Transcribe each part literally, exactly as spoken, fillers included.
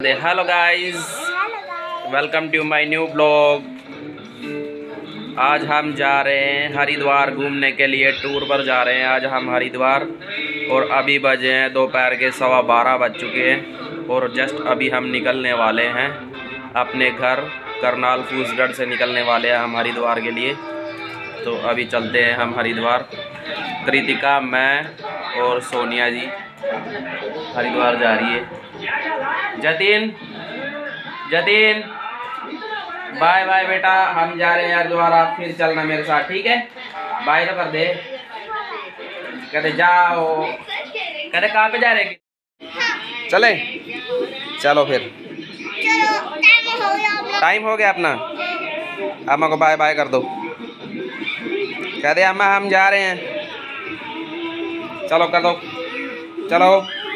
Hello guys, welcome to my new blog. आज हम जा रहे हैं हरिद्वार घूमने के लिए, टूर पर जा रहे हैं आज हम हरिद्वार। और अभी बजे हैं दोपहर के सवा बारह बज चुके हैं और जस्ट अभी हम निकलने वाले हैं अपने घर करनाल फूसगढ़ से निकलने वाले हैं हम हरिद्वार के लिए। तो अभी चलते हैं हम हरिद्वार। कृतिका, मैं और सोनिया जी हरिद्वार जा रही है। जतिन जतिन बाय बाय बेटा, हम जा रहे हैं हरिद्वार, आप फिर चलना मेरे साथ, ठीक है? बाय तो कर दे। कहते जाओ, कहते कहाँ पे जा रहे? चले चलो फिर, टाइम हो गया अपना। अम्मा को बाय बाय कर दो। कहते अम्मा हम जा रहे हैं, चलो कर दो, चलो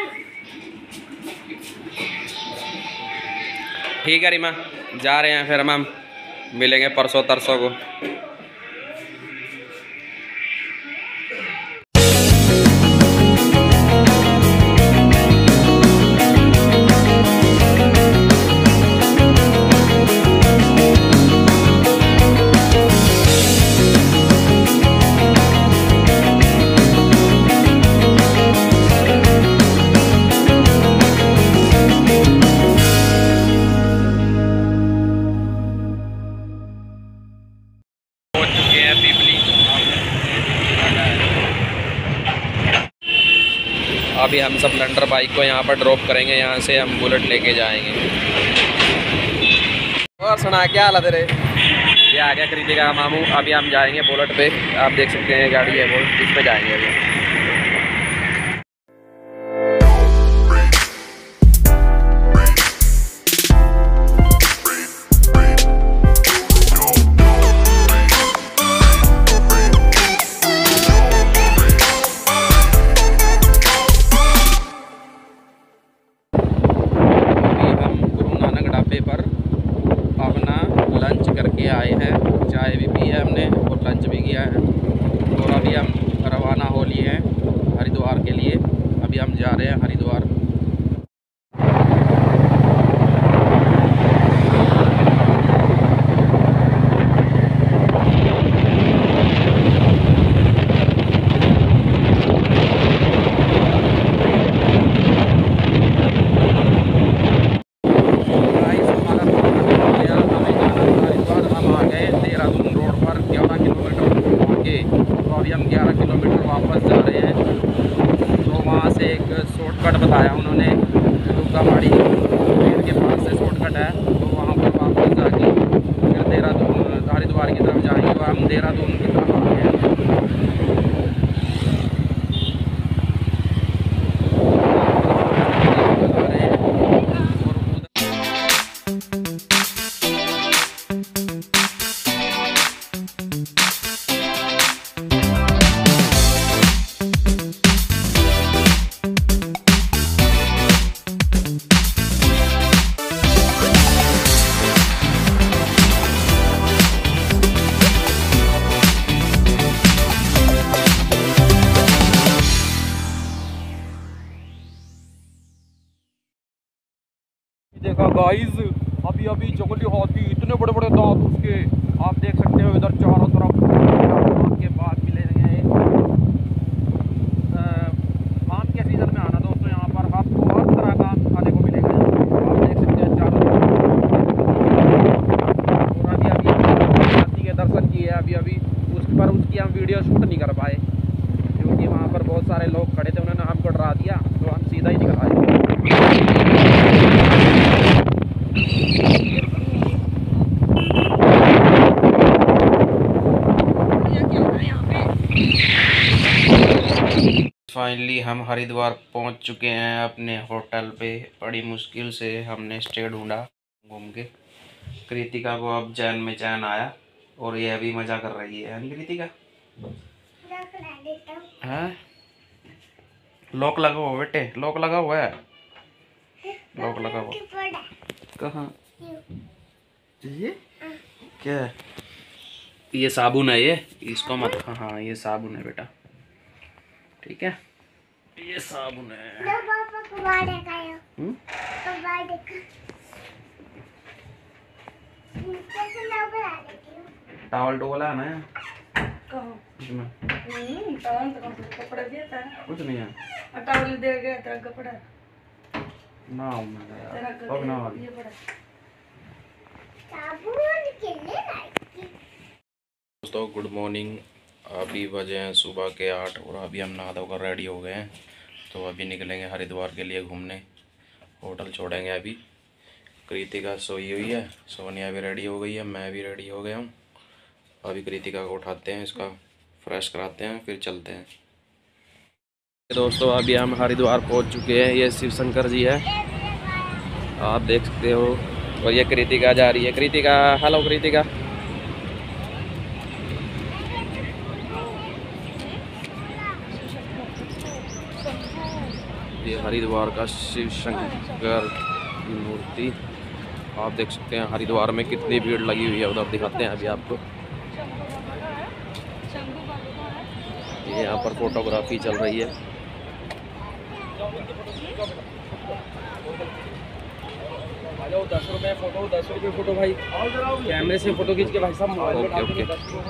ठीक है रीमा, जा रहे हैं फिर हम मिलेंगे परसों तरसों को। अभी हम सब स्प्लेंडर बाइक को यहाँ पर ड्रॉप करेंगे, यहाँ से हम बुलेट लेके जाएंगे। और सुना, क्या हाल है तेरे? ये आ गया कृतिका का मामू। अभी हम जाएंगे बुलेट पे, आप देख सकते हैं गाड़ी है वो, इस पे जाएंगे अभी। आए हैं, चाय भी पी है हमने और लंच भी किया है और अभी हम रवाना हो लिए हैं हरिद्वार के लिए। अभी हम जा रहे हैं हरिद्वार। शॉर्टकट बताया उन्होंने, दुर्गामाड़ी पेड़ के पास से शॉर्टकट है, तो वहाँ पर वापस जाके फिर देहरादून हरिद्वार की तरफ जाएंगे और हम देहरादून की तरफ आ गए हैं। देखा गाइस, अभी अभी जंगली हाथी, इतने बड़े बड़े दांत उसके, आप देख सकते हो इधर चारों तरफ के बाद मिलेंगे। आम के सीजन में आना दोस्तों, यहाँ पर आपको हर तरह का आम खाने को मिलेगा। आप देख सकते हैं चारों तरफ। और अभी अभी हाथी के दर्शन किए अभी अभी, उस पर उसकी हम वीडियो शूट नहीं कर पाए क्योंकि वहाँ पर बहुत सारे लोग खड़े थे, उन्होंने हमको डरा दिया, तो हम सीधा ही निकल आए। फाइनली हम हरिद्वार पहुंच चुके हैं अपने होटल पे। बड़ी मुश्किल से हमने स्टे ढूंढा घूम के। कृतिका को अब चैन में चैन आया और ये अभी मज़ा कर रही है, है कृतिका? हाँ, लॉक लगा हुआ बेटे, लॉक लगा हुआ है, लॉक लगा हुआ। कहाँ? ये क्या है? ये साबुन है, ये इसको मत। हाँ हाँ, ये साबुन है बेटा, ठीक है, ये साबुन है। हम्म टावल टोवल है ना इसमें? हम्म टावल तो कपड़ा दिया था, कुछ नहीं है। टावल दे गया तेरा कपड़ा ना मैं तेरा अब ना ये पड़ा साबुन के लिए दोस्तों गुड मॉर्निंग। अभी बजे हैं सुबह के आठ और अभी हम नहा धोकर रेडी हो गए हैं। तो अभी निकलेंगे हरिद्वार के लिए घूमने। होटल छोड़ेंगे अभी। कृतिका सोई हुई है, सोनिया भी रेडी हो गई है, मैं भी रेडी हो गया हूँ। अभी कृतिका को उठाते हैं, इसका फ्रेश कराते हैं, फिर चलते हैं। दोस्तों अभी हम हरिद्वार पहुँच चुके हैं। ये शिव शंकर जी है, आप देख सकते हो। और ये कृतिका जा रही है। कृतिका, हेलो कृतिका। ये हरिद्वार का शिव शंकर की मूर्ति आप देख सकते हैं। हरिद्वार में कितनी भीड़ लगी हुई है, उधर दिखाते हैं अभी आपको। ये यहाँ पर फोटोग्राफी चल रही है। दस रुपये फोटो, दस रुपये फोटो भाई। कैमरे से फोटो खींच के भाई साहब। Okay okay.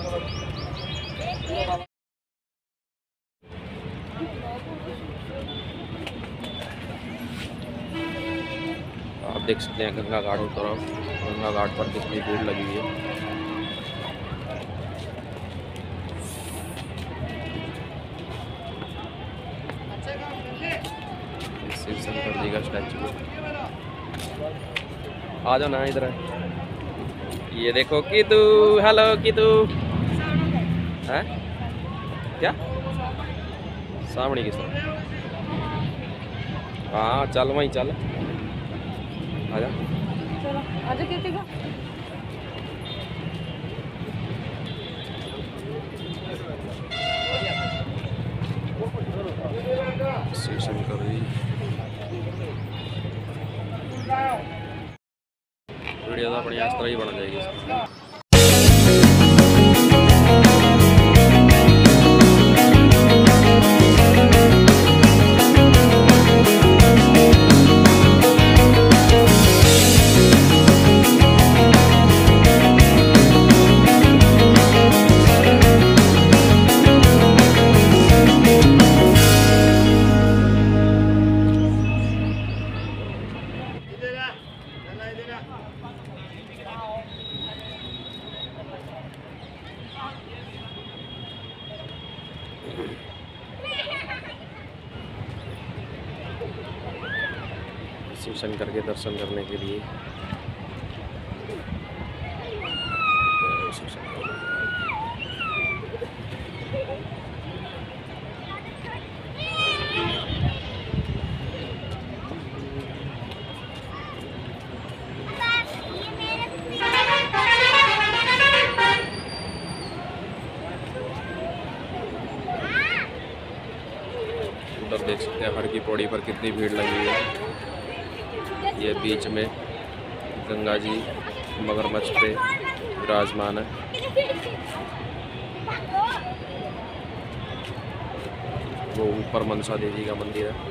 आप देख सकते हैं गंगा घाट की तरफ। गंगा घाट पर कितनी भीड़ लगी हुई है। शिव शंकर जी का स्टैचू है। आ जाओ ना इधर। ये देखो कितू, हेलो कितू। है क्या सामने की तरफ? हाँ चल वहीं चल। आजा चलो आजा कृतिका। शिव शंकर जी वीडियो तो अपनी इस तरह ही बन जाएगी। शिव शंकर के दर्शन करने के लिए शिव शंकर। उधर देख सकते हैं हर की पौड़ी पर कितनी भीड़ लगी हुई है। ये बीच में गंगा जी मगरमच्छ पे विराजमान है। वो ऊपर मनसा देवी का मंदिर है।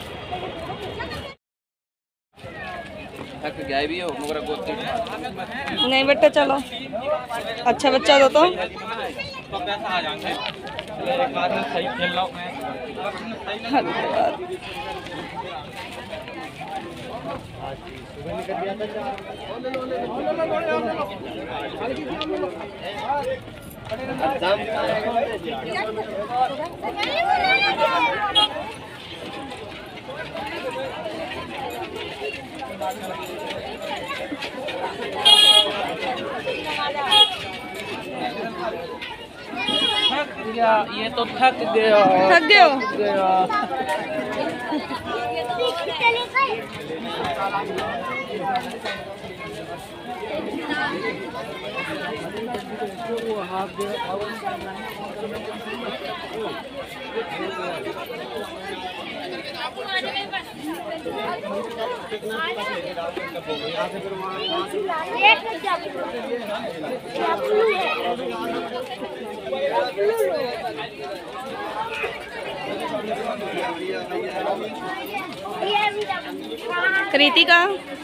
थक गया भी हो मगर गोद नहीं बेटा चलो, अच्छा बच्चा दो तो। ये तो थक गया। थक गए हो? कृतिका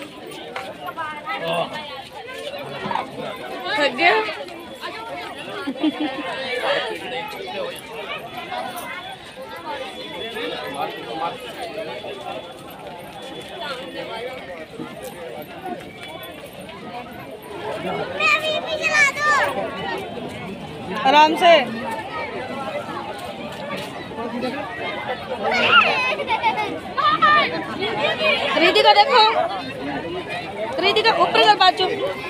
थक गया। आराम से। कृतिका देखो, कृतिका ऊपर कर बाजू।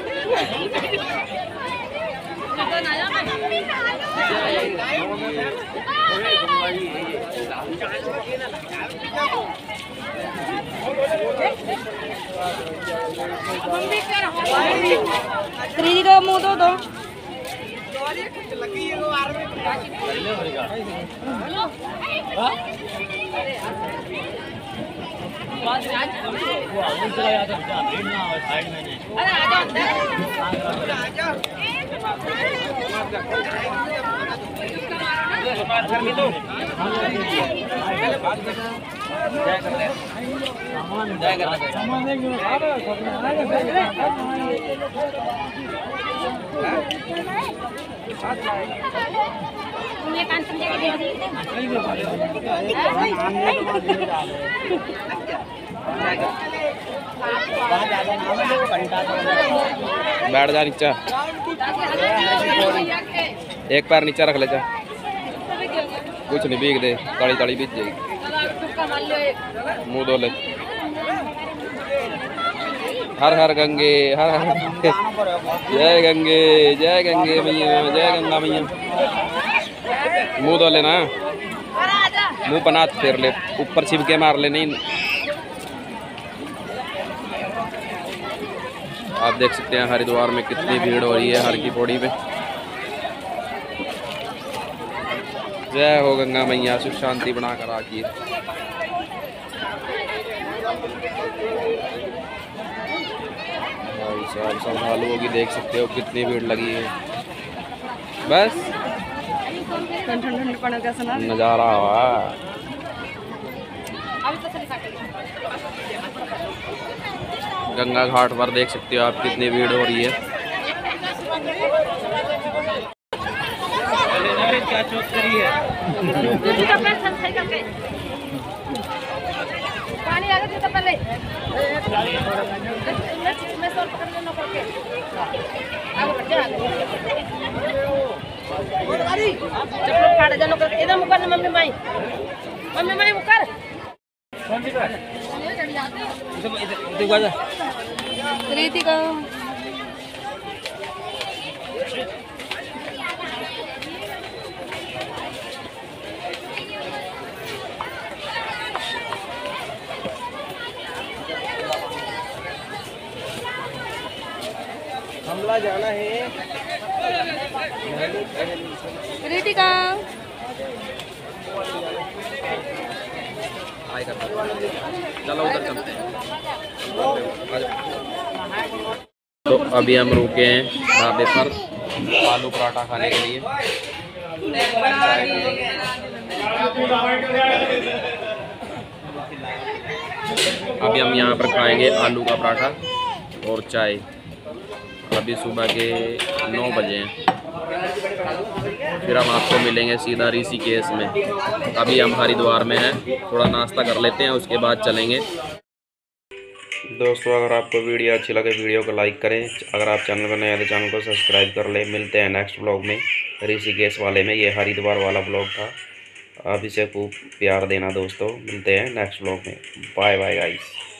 कृतिका का मुंह धो दो। बैठ जा नीचे, एक पैर नीचे रख ले जा, कुछ नहीं भीग दे, ताली ताली भीग जाएगी। मुंह धो ले। हर हर गंगे, हर हर गंगे, जय गंगे, जय गंगे मैया, जय गंगा मैया। मुंह धो लेना, मुंह पर हाथ फेर ले, ऊपर छिपके मार ले। नहीं, आप देख सकते हैं हरिद्वार में कितनी भीड़ हो रही है हर की पौड़ी पे। जय हो गंगा मैया, सुख शांति बना कर रखिए। भाई साहब श्रद्धालुओं की देख सकते हो कितनी भीड़ लगी है। बस नज़ारा हुआ। गंगा घाट पर देख सकते हो आप कितनी भीड़ हो रही है। क्या चोट करी है? पानी आ गया तो पहले मैं सर पकड़ लेना पड़के आगे बढ़ जा। चप्पल फाड़ जानो कर इधर मुकर मम्मी माई, मम्मी माई मुकर। कौन सी बात? इधर इधर कृतिका हमला जाना है। कृतिका चलो उधर चलते हैं। तो अभी हम रुके हैं ढाबे पर आलू पराठा खाने के लिए। अभी हम यहाँ पर खाएंगे आलू का पराठा और चाय। अभी सुबह के नौ बजे हैं। फिर हम आपको मिलेंगे सीधा ऋषिकेश में। अभी हम हरिद्वार में हैं, थोड़ा नाश्ता कर लेते हैं, उसके बाद चलेंगे। दोस्तों अगर आपको वीडियो अच्छी लगे वीडियो को लाइक करें। अगर आप चैनल पर नए हैं तो चैनल को सब्सक्राइब कर लें। मिलते हैं नेक्स्ट ब्लॉग में, ऋषिकेश वाले में। ये हरिद्वार वाला ब्लॉग था। आप इसे खूब प्यार देना दोस्तों। मिलते हैं नेक्स्ट ब्लॉग में। Bye bye guys.